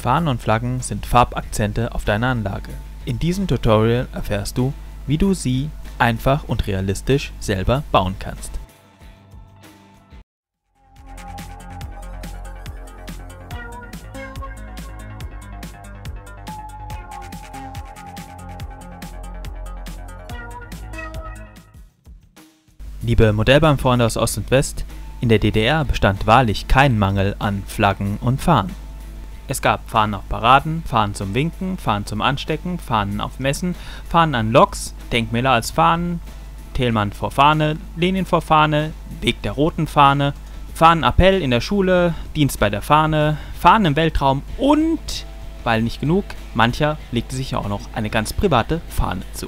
Fahnen und Flaggen sind Farbakzente auf deiner Anlage. In diesem Tutorial erfährst du, wie du sie einfach und realistisch selber bauen kannst. Liebe Modellbahnfreunde aus Ost und West, in der DDR bestand wahrlich kein Mangel an Flaggen und Fahnen. Es gab Fahnen auf Paraden, Fahnen zum Winken, Fahnen zum Anstecken, Fahnen auf Messen, Fahnen an Loks, Denkmäler als Fahnen, Thälmann vor Fahne, Lenin vor Fahne, Weg der roten Fahne, Fahnenappell in der Schule, Dienst bei der Fahne, Fahnen im Weltraum und, weil nicht genug, mancher legte sich auch noch eine ganz private Fahne zu.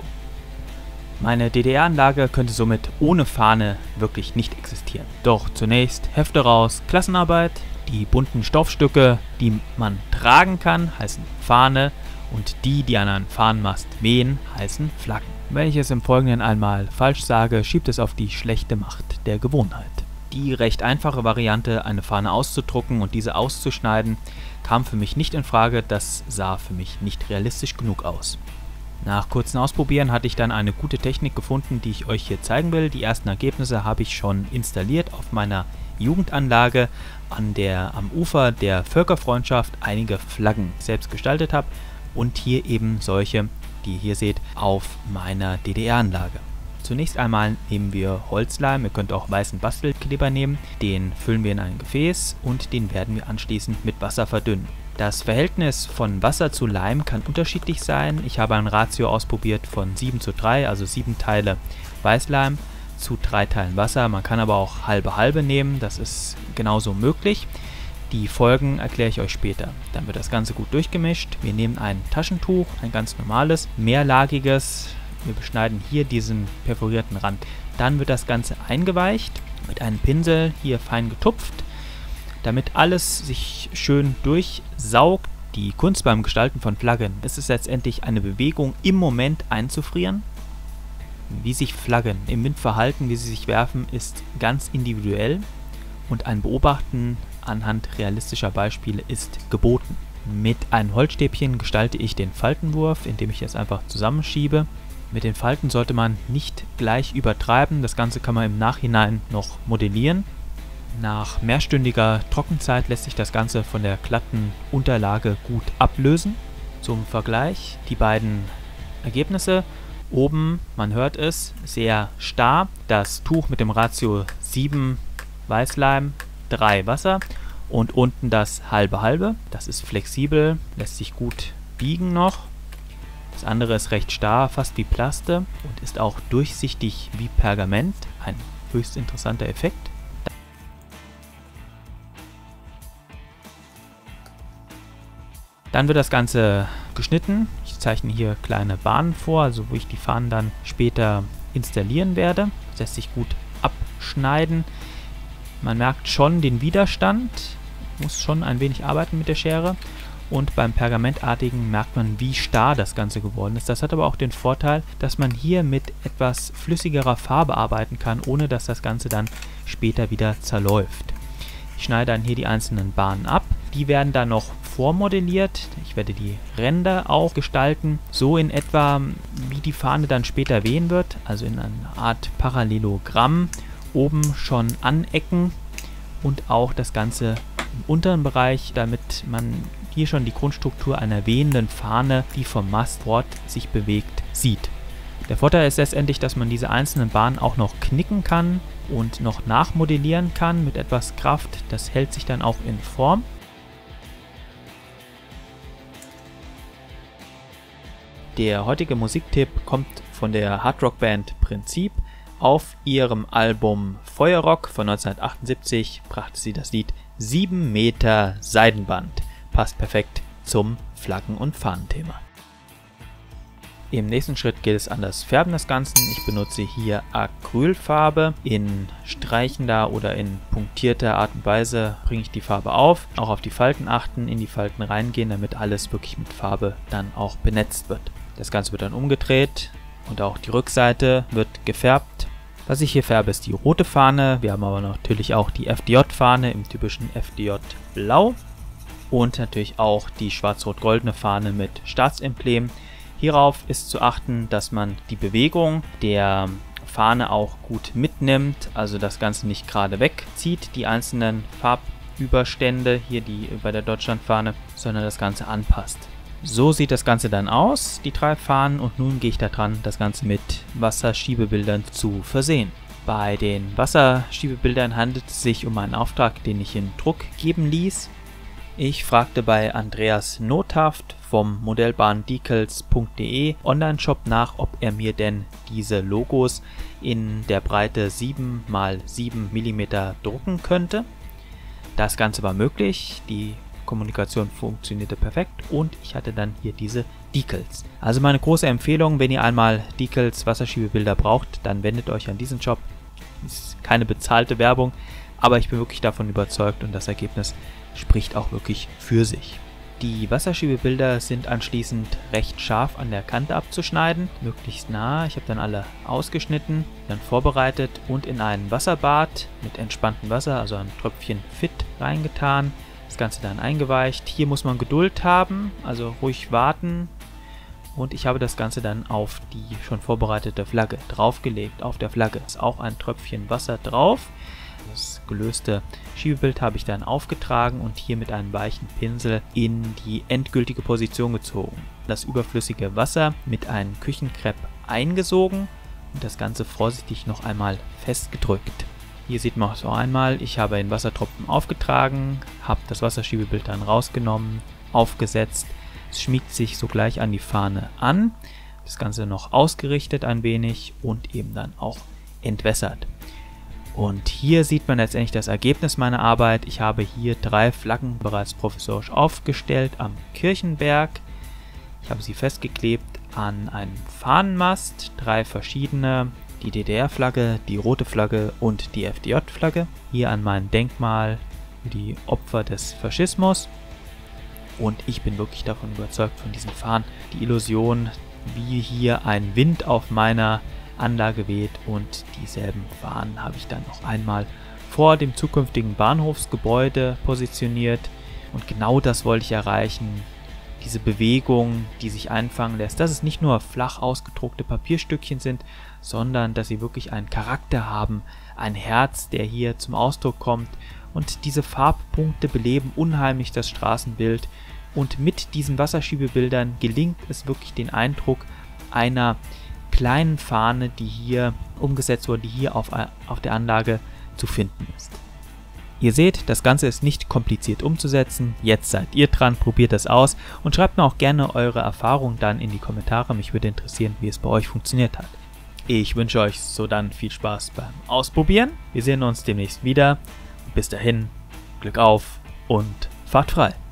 Meine DDR-Anlage könnte somit ohne Fahne wirklich nicht existieren. Doch zunächst Hefte raus, Klassenarbeit, die bunten Stoffstücke, die man tragen kann, heißen Fahne und die an einen Fahnenmast wehen, heißen Flaggen. Wenn ich es im Folgenden einmal falsch sage, schiebt es auf die schlechte Macht der Gewohnheit. Die recht einfache Variante, eine Fahne auszudrucken und diese auszuschneiden, kam für mich nicht in Frage, das sah für mich nicht realistisch genug aus. Nach kurzem Ausprobieren hatte ich dann eine gute Technik gefunden, die ich euch hier zeigen will. Die ersten Ergebnisse habe ich schon installiert auf meiner Jugendanlage, am Ufer der Völkerfreundschaft einige Flaggen selbst gestaltet habe und hier eben solche, die ihr hier seht, auf meiner DDR-Anlage. Zunächst einmal nehmen wir Holzleim, ihr könnt auch weißen Bastelkleber nehmen, den füllen wir in ein Gefäß und den werden wir anschließend mit Wasser verdünnen. Das Verhältnis von Wasser zu Leim kann unterschiedlich sein. Ich habe ein Ratio ausprobiert von 7:3, also 7 Teile Weißleim zu 3 Teilen Wasser. Man kann aber auch halbe nehmen, das ist genauso möglich. Die Folgen erkläre ich euch später. Dann wird das Ganze gut durchgemischt. Wir nehmen ein Taschentuch, ein ganz normales, mehrlagiges. Wir beschneiden hier diesen perforierten Rand. Dann wird das Ganze eingeweicht, mit einem Pinsel hier fein getupft, damit alles sich schön durchsaugt. Die Kunst beim Gestalten von Flaggen ist es letztendlich eine Bewegung im Moment einzufrieren. Wie sich Flaggen im Wind verhalten, wie sie sich werfen, ist ganz individuell und ein Beobachten anhand realistischer Beispiele ist geboten. Mit einem Holzstäbchen gestalte ich den Faltenwurf, indem ich es einfach zusammenschiebe. Mit den Falten sollte man nicht gleich übertreiben, das Ganze kann man im Nachhinein noch modellieren. Nach mehrstündiger Trockenzeit lässt sich das Ganze von der glatten Unterlage gut ablösen. Zum Vergleich die beiden Ergebnisse. Oben, man hört es, sehr starr, das Tuch mit dem Ratio 7 Weißleim, 3 Wasser und unten das halbe, das ist flexibel, lässt sich gut biegen noch. Das andere ist recht starr, fast wie Plaste und ist auch durchsichtig wie Pergament, ein höchst interessanter Effekt. Dann wird das Ganze geschnitten. Ich zeichne hier kleine Bahnen vor, also wo ich die Fahnen dann später installieren werde. Das lässt sich gut abschneiden. Man merkt schon den Widerstand, muss schon ein wenig arbeiten mit der Schere. Und beim Pergamentartigen merkt man, wie starr das Ganze geworden ist. Das hat aber auch den Vorteil, dass man hier mit etwas flüssigerer Farbe arbeiten kann, ohne dass das Ganze dann später wieder zerläuft. Ich schneide dann hier die einzelnen Bahnen ab. Die werden dann noch vormodelliert. Ich werde die Ränder auch gestalten, so in etwa wie die Fahne dann später wehen wird, also in einer Art Parallelogramm. Oben schon anecken und auch das Ganze im unteren Bereich, damit man hier schon die Grundstruktur einer wehenden Fahne, die vom Mast fort sich bewegt, sieht. Der Vorteil ist letztendlich, dass man diese einzelnen Bahnen auch noch knicken kann und noch nachmodellieren kann mit etwas Kraft. Das hält sich dann auch in Form. Der heutige Musiktipp kommt von der Hardrock-Band Prinzip. Auf ihrem Album Feuerrock von 1978 brachte sie das Lied 7 Meter Seidenband. Passt perfekt zum Flaggen- und Fahnenthema. Im nächsten Schritt geht es an das Färben des Ganzen. Ich benutze hier Acrylfarbe. In streichender oder in punktierter Art und Weise bringe ich die Farbe auf. Auch auf die Falten achten, in die Falten reingehen, damit alles wirklich mit Farbe dann auch benetzt wird. Das Ganze wird dann umgedreht und auch die Rückseite wird gefärbt. Was ich hier färbe, ist die rote Fahne. Wir haben aber natürlich auch die FDJ-Fahne im typischen FDJ-Blau. und natürlich auch die schwarz-rot-goldene Fahne mit Staatsemblem. Hierauf ist zu achten, dass man die Bewegung der Fahne auch gut mitnimmt, also das Ganze nicht gerade wegzieht, die einzelnen Farbüberstände, hier die bei der Deutschlandfahne, sondern das Ganze anpasst. So sieht das Ganze dann aus, die 3 Fahnen, und nun gehe ich da dran, das Ganze mit Wasserschiebebildern zu versehen. Bei den Wasserschiebebildern handelt es sich um einen Auftrag, den ich in Druck geben ließ. Ich fragte bei Andreas Nothaft vom modellbahndecals.de Online-Shop nach, ob er mir denn diese Logos in der Breite 7 x 7 mm drucken könnte. Das Ganze war möglich, die Kommunikation funktionierte perfekt und ich hatte dann hier diese Decals. Also meine große Empfehlung, wenn ihr einmal Decals Wasserschiebebilder braucht, dann wendet euch an diesen Shop. Ist keine bezahlte Werbung, aber ich bin wirklich davon überzeugt und das Ergebnis spricht auch wirklich für sich. Die Wasserschiebebilder sind anschließend recht scharf an der Kante abzuschneiden, möglichst nah. Ich habe dann alle ausgeschnitten, dann vorbereitet und in ein Wasserbad mit entspanntem Wasser, also ein Tröpfchen Fit, reingetan. Das Ganze dann eingeweicht. Hier muss man Geduld haben, also ruhig warten. Und ich habe das Ganze dann auf die schon vorbereitete Flagge draufgelegt. Auf der Flagge ist auch ein Tröpfchen Wasser drauf. Das gelöste Schiebebild habe ich dann aufgetragen und hier mit einem weichen Pinsel in die endgültige Position gezogen. Das überflüssige Wasser mit einem Küchenkrepp eingesogen und das Ganze vorsichtig noch einmal festgedrückt. Hier sieht man es auch einmal, ich habe einen Wassertropfen aufgetragen, habe das Wasserschiebebild dann rausgenommen, aufgesetzt. Es schmiegt sich sogleich an die Fahne an, das Ganze noch ausgerichtet ein wenig und eben dann auch entwässert. Und hier sieht man letztendlich das Ergebnis meiner Arbeit. Ich habe hier 3 Flaggen bereits provisorisch aufgestellt am Kirchenberg. Ich habe sie festgeklebt an einen Fahnenmast, 3 verschiedene, die DDR-Flagge, die rote Flagge und die FDJ-Flagge. Hier an mein Denkmal für die Opfer des Faschismus. Und ich bin wirklich davon überzeugt von diesen Fahnen. Die Illusion, wie hier ein Wind auf meiner Anlage weht, und dieselben Fahnen habe ich dann noch einmal vor dem zukünftigen Bahnhofsgebäude positioniert. Und genau das wollte ich erreichen. Diese Bewegung, die sich einfangen lässt, dass es nicht nur flach ausgedruckte Papierstückchen sind, sondern dass sie wirklich einen Charakter haben, ein Herz, der hier zum Ausdruck kommt. Und diese Farbpunkte beleben unheimlich das Straßenbild. Und mit diesen Wasserschiebebildern gelingt es wirklich, den Eindruck einer kleinen Fahne, die hier umgesetzt wurde, die hier auf der Anlage zu finden ist. Ihr seht, das Ganze ist nicht kompliziert umzusetzen. Jetzt seid ihr dran, probiert das aus und schreibt mir auch gerne eure Erfahrungen dann in die Kommentare. Mich würde interessieren, wie es bei euch funktioniert hat. Ich wünsche euch so dann viel Spaß beim Ausprobieren. Wir sehen uns demnächst wieder. Bis dahin, Glück auf und fahrt frei.